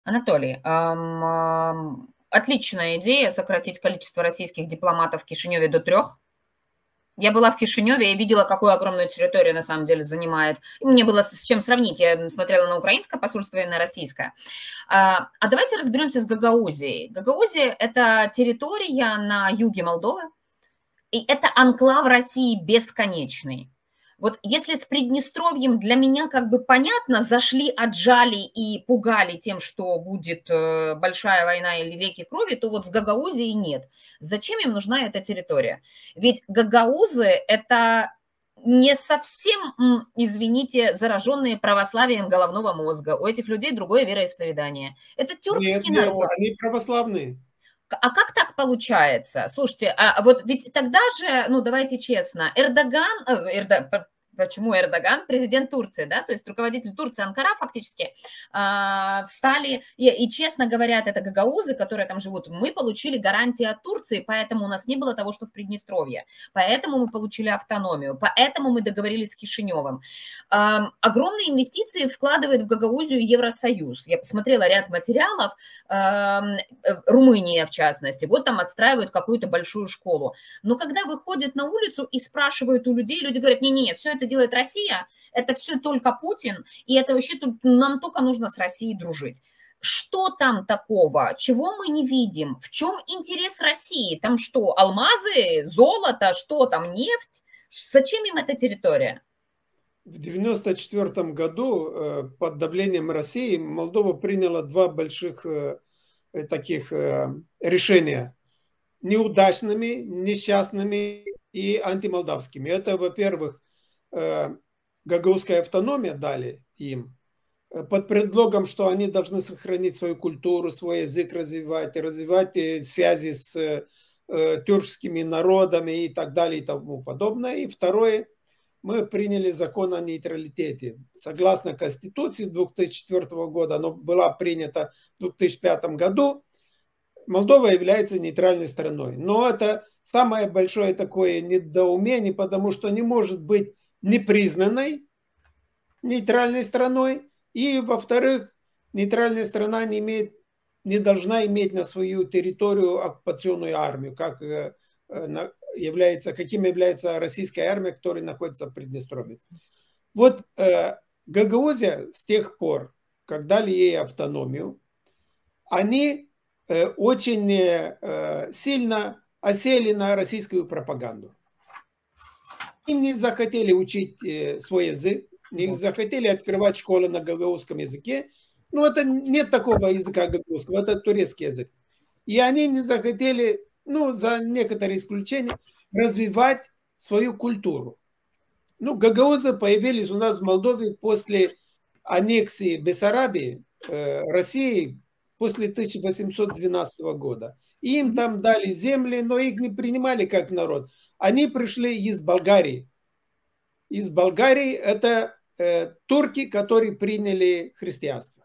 Анатолий, отличная идея сократить количество российских дипломатов в Кишиневе до 3. Я была в Кишиневе и видела, какую огромную территорию на самом деле занимает. И мне было с чем сравнить. Я смотрела на украинское посольство и на российское. А давайте разберемся с Гагаузией. Гагаузия – это территория на юге Молдовы, и это анклав России бесконечный. Вот если с Приднестровьем для меня как бы понятно, зашли, отжали и пугали тем, что будет большая война или реки крови, то вот с Гагаузией нет. Зачем им нужна эта территория? Ведь гагаузы – это не совсем, извините, зараженные православием головного мозга. У этих людей другое вероисповедание. Это Нет, тюркский нет, народ. они православные. А как так получается? Слушайте, а вот ведь тогда же, ну давайте честно, почему Эрдоган, президент Турции, да, то есть руководитель Турции, Анкара фактически, встали и честно говорят, это гагаузы, которые там живут, мы получили гарантии от Турции, поэтому у нас не было того, что в Приднестровье, поэтому мы получили автономию, поэтому мы договорились с Кишиневым. Огромные инвестиции вкладывает в Гагаузию Евросоюз. Я посмотрела ряд материалов, Румыния в частности, вот там отстраивают какую-то большую школу. Но когда выходят на улицу и спрашивают у людей, люди говорят, не-не, все это делает Россия, это все только Путин, и это вообще тут нам только нужно с Россией дружить. Что там такого? Чего мы не видим? В чем интерес России? Там что, алмазы, золото, что там, нефть? Зачем им эта территория? В 1994 году под давлением России Молдова приняла два больших таких решения. Неудачными, несчастными и антимолдавскими. Это, во-первых, гагаузская автономия дали им под предлогом, что они должны сохранить свою культуру, свой язык развивать, развивать связи с тюркскими народами и так далее и тому подобное. И второе, мы приняли закон о нейтралитете. Согласно Конституции 2004 года, оно было принято в 2005 году, Молдова является нейтральной страной. Но это самое большое такое недоумение, потому что не может быть непризнанной нейтральной страной. И, во-вторых, нейтральная страна не должна иметь на свою территорию оккупационную армию, каким является российская армия, которая находится в Приднестровье. Вот Гагаузия с тех пор, как дали ей автономию, они очень сильно осели на российскую пропаганду. И не захотели учить свой язык, не захотели открывать школы на гагаузском языке. Ну, это нет такого языка гагаузского, это турецкий язык. И они не захотели, ну, за некоторые исключения, развивать свою культуру. Ну, гагаузы появились у нас в Молдове после аннексии Бессарабии России после 1812 года. Им там дали земли, но их не принимали как народ. Они пришли из Болгарии. Из Болгарии это турки, которые приняли христианство.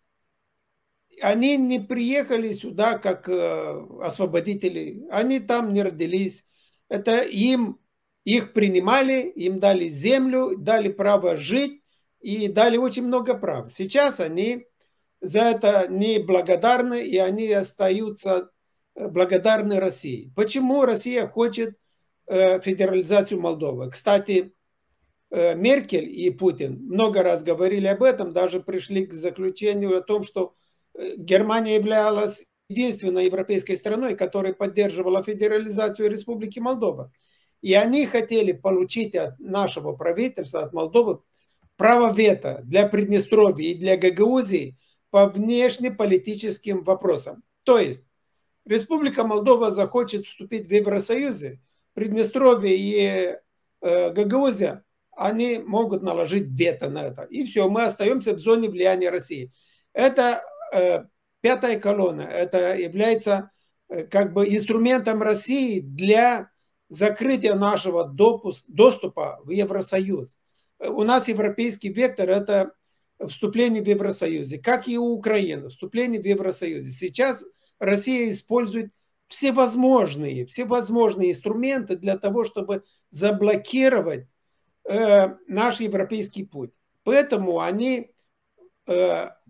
Они не приехали сюда как освободители. Они там не родились. Это их принимали, им дали землю, дали право жить и дали очень много прав. Сейчас они за это неблагодарны, и они остаются благодарны России. Почему Россия хочет федерализацию Молдовы? Кстати, Меркель и Путин много раз говорили об этом, даже пришли к заключению о том, что Германия являлась единственной европейской страной, которая поддерживала федерализацию Республики Молдова. И они хотели получить от нашего правительства, от Молдовы, право вето для Приднестровья и для Гагаузии по внешнеполитическим вопросам. То есть Республика Молдова захочет вступить в Евросоюз, Приднестровье и Гагаузия, они могут наложить вето на это. И все, мы остаемся в зоне влияния России. Это пятая колонна, это является как бы инструментом России для закрытия нашего доступа в Евросоюз. У нас европейский вектор – это вступление в Евросоюз, как и у Украины, вступление в Евросоюз. Сейчас Россия использует всевозможные инструменты для того, чтобы заблокировать наш европейский путь. Поэтому они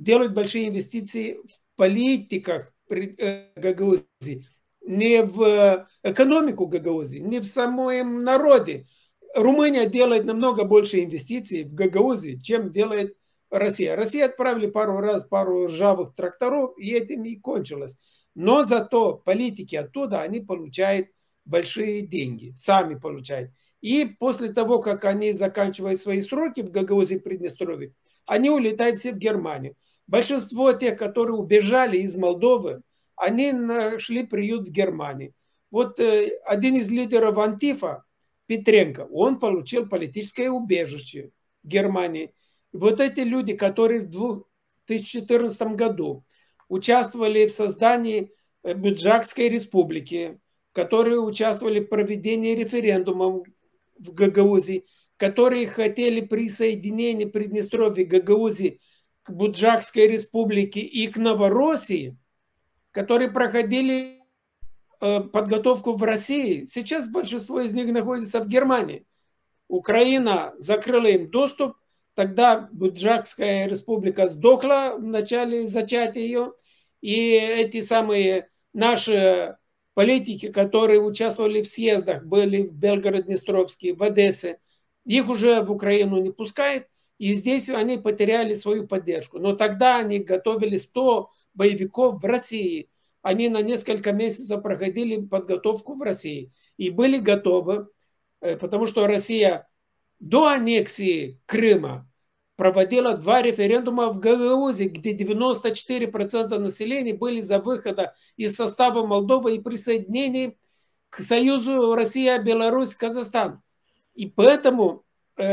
делают большие инвестиции в политиках Гагаузии, не в экономику Гагаузии, не в самом народе. Румыния делает намного больше инвестиций в Гагаузии, чем делает Россия. Россия отправили пару ржавых тракторов, и этим и кончилось. Но зато политики оттуда, они получают большие деньги, сами получают. И после того, как они заканчивают свои сроки в Гагаузии и Приднестровье, они улетают все в Германию. Большинство тех, которые убежали из Молдовы, они нашли приют в Германии. Вот один из лидеров Антифа, Петренко, он получил политическое убежище в Германии. Вот эти люди, которые в 2014 году участвовали в создании Буджакской республики, которые участвовали в проведении референдумов в Гагаузии, которые хотели присоединения Приднестровья, Гагаузии к Буджакской республике и к Новороссии, которые проходили подготовку в России. Сейчас большинство из них находится в Германии. Украина закрыла им доступ, тогда Буджакская республика сдохла в начале зачатия ее, и эти самые наши политики, которые участвовали в съездах, были в Белгород-Днестровске, в Одессе, их уже в Украину не пускают, и здесь они потеряли свою поддержку. Но тогда они готовили 100 боевиков в России. Они на несколько месяцев проходили подготовку в России и были готовы, потому что Россия до аннексии Крыма проводила 2 референдума в Гагаузии, где 94% населения были за выхода из состава Молдовы и присоединение к Союзу Россия, Беларусь, Казахстан. И поэтому,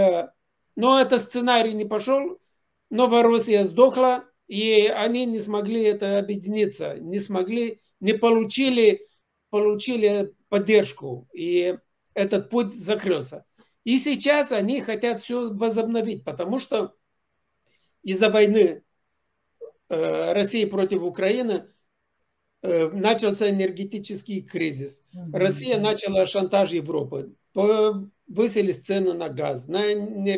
но этот сценарий не пошел, Новороссия сдохла, и они не смогли это объединиться, не получили поддержку, и этот путь закрылся. И сейчас они хотят все возобновить, потому что из-за войны России против Украины начался энергетический кризис. Россия начала шантаж Европы. Повысились цены на газ, на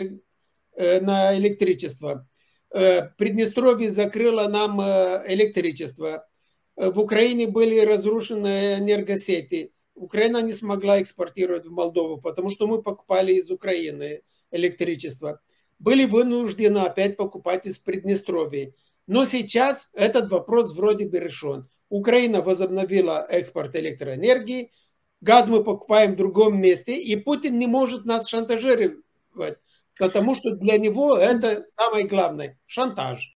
электричество. Приднестровье закрыло нам электричество. В Украине были разрушены энергосети. Украина не смогла экспортировать в Молдову, потому что мы покупали из Украины электричество. Были вынуждены опять покупать из Приднестровья. Но сейчас этот вопрос вроде бы решен. Украина возобновила экспорт электроэнергии, газ мы покупаем в другом месте, и Путин не может нас шантажировать, потому что для него это самое главное – шантаж.